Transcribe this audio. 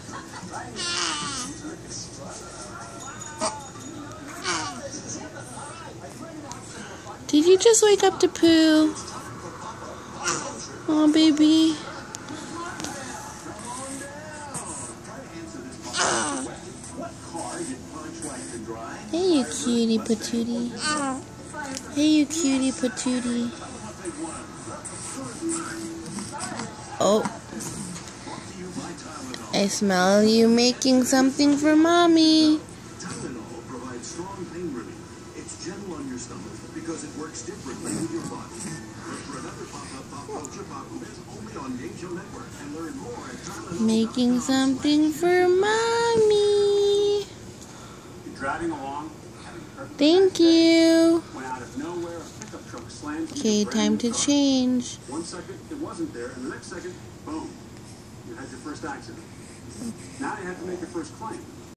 Did you just wake up to poo? Oh, baby. Hey, you cutie patootie. Hey, you cutie patootie. Oh. I smell you making something for mommy. It's gentle on your stomach because it works differently with your body. Look for another pop-up is only on Game Show Network and learn more at Tylenol. Making something for mommy. You're driving along. Thank you. When out of nowhere, a pickup truck slammed into Okay, time to change. 1 second, it wasn't there, and the next second, boom. You had your first accident. Now you have to make your first claim.